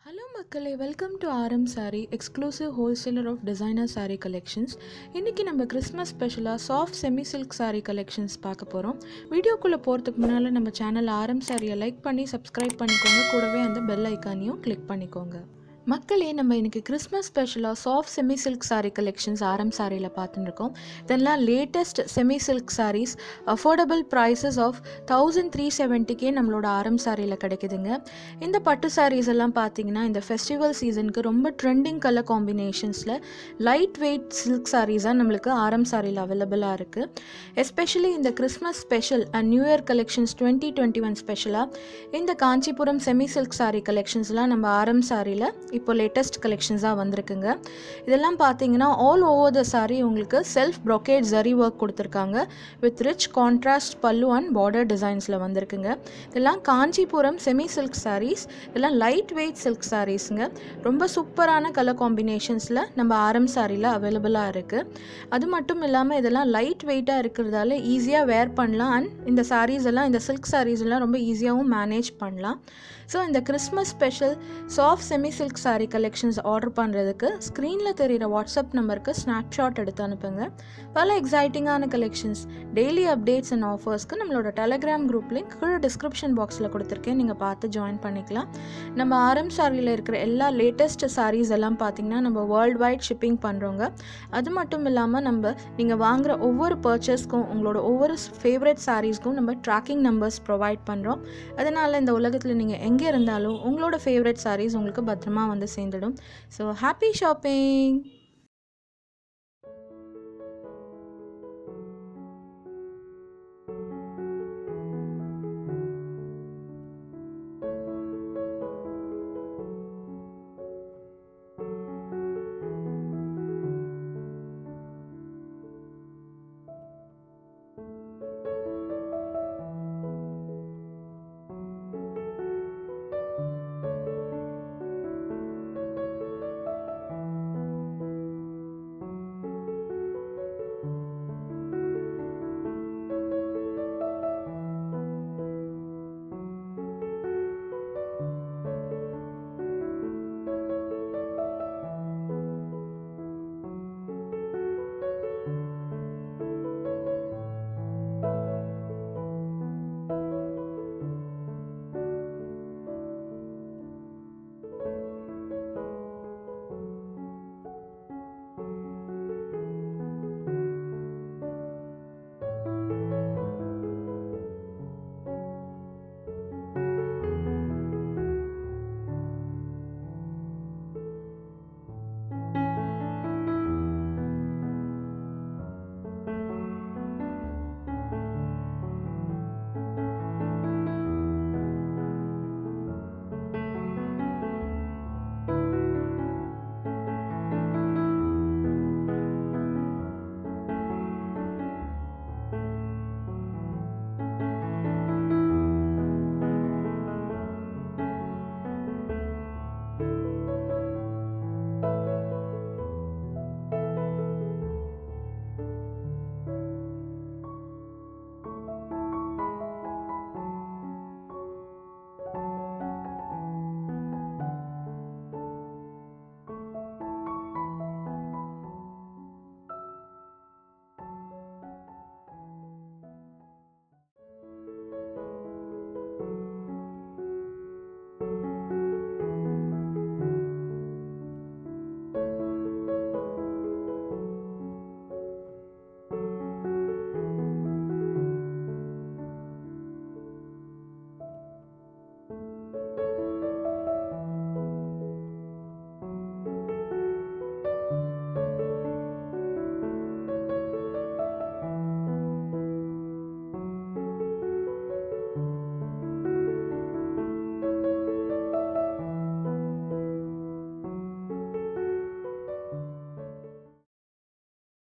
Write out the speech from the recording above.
Hello மக்களே, welcome to Aaram sari, exclusive wholesaler of designer sari collections. இன்றைக்கி நம்ம கிறிஸ்மஸ் ஸ்பெஷலாக soft semi silk sari collections பார்க்க போகிறோம். வீடியோக்குள்ளே போகிறதுக்கு முன்னால் நம்ம சேனல் ஆரம் சாரியை லைக் பண்ணி சப்ஸ்கிரைப் பண்ணிக்கோங்க. கூடவே அந்த பெல் ஐக்கானையும் கிளிக் பண்ணிக்கோங்க. மக்களே, நம்ம இன்றைக்கி கிறிஸ்மஸ் ஸ்பெஷலாக soft semi silk sari collections Aaram சாரியில் பார்த்துட்டு இருக்கோம். இதெல்லாம் latest semi silk saris, affordable prices of 1370 நம்மளோட ஆரம் சாரியில் கிடைக்குதுங்க. இந்த பட்டு சாரீஸ் எல்லாம் பார்த்தீங்கன்னா இந்த ஃபெஸ்டிவல் சீசனுக்கு ரொம்ப ட்ரெண்டிங் கலர் காம்பினேஷன்ஸில் லைட் வெயிட் சில்க் சாரீஸாக நம்மளுக்கு ஆரம் சாரியில் அவைலபிளாக இருக்குது. எஸ்பெஷலி இந்த Christmas special and new year collections 2021 ஸ்பெஷலாக இந்த காஞ்சிபுரம் செமி சில்க் சாரீ கலெக்ஷன்ஸ்லாம் நம்ம ஆரம் சாரியில் இப்போ லேட்டஸ்ட் கலெக்ஷன்ஸாக வந்திருக்குங்க. இதெல்லாம் பார்த்தீங்கன்னா ஆல் ஓவர் த சாரீ உங்களுக்கு செல்ஃப் ப்ரொக்கேட் ஜரி ஒர்க் கொடுத்துருக்காங்க with rich contrast pallu and border டிசைன்ஸில் வந்திருக்குங்க. இதெல்லாம் காஞ்சிபுரம் செமி சில்க் சாரீஸ். இதெல்லாம் லைட் வெயிட் சில்க் சாரீஸுங்க. ரொம்ப சூப்பரான கலர் காம்பினேஷன்ஸில் நம்ம ஆரம் சாரியில் அவைலபிளாக இருக்குது. அது மட்டும் இல்லாமல் இதெல்லாம் லைட் வெயிட்டாக இருக்கிறதால ஈஸியாக வேர் பண்ணலாம். அண்ட் இந்த சாரீஸ் எல்லாம், இந்த சில்க் சாரீஸ் எல்லாம் ரொம்ப ஈஸியாகவும் மேனேஜ் பண்ணலாம். ஸோ இந்த Christmas special soft semi silk sari collections order பண்ணுறதுக்கு ஸ்க்ரீனில் தெரிகிற வாட்ஸ்அப் நம்பருக்கு ஸ்னாப்ஷாட் எடுத்து அனுப்புங்க. பல எக்ஸைட்டிங்கான கலெக்ஷன்ஸ், டெய்லி அப்டேட்ஸ் அண்ட் ஆஃபர்ஸ்க்கு நம்மளோட டெலகிராம் குரூப் லிங்க் கீழே டிஸ்கிரிப்ஷன் பாக்ஸில் கொடுத்துருக்கேன். நீங்கள் பார்த்து ஜாயின் பண்ணிக்கலாம். நம்ம ஆரம் சாரியில் இருக்கிற எல்லா லேட்டஸ்ட் சாரீஸ் எல்லாம் பார்த்திங்கன்னா நம்ம வேர்ல்டு வைட் ஷிப்பிங் பண்ணுறோங்க. அது மட்டும் இல்லாமல் நீங்கள் வாங்குகிற ஒவ்வொரு பர்ச்சேஸ்க்கும், உங்களோட ஒவ்வொரு ஃபேவரட் சாரீஸ்க்கும் நம்ம ட்ராக்கிங் நம்பர்ஸ் ப்ரொவைட் பண்ணுறோம். அதனால் இந்த உலகத்தில் நீங்கள் எங்கே இருந்தாலும் உங்களோட ஃபேவரட் சாரீஸ் உங்களுக்கு பத்திரமா வந்து சேர்ந்துடும். So happy shopping.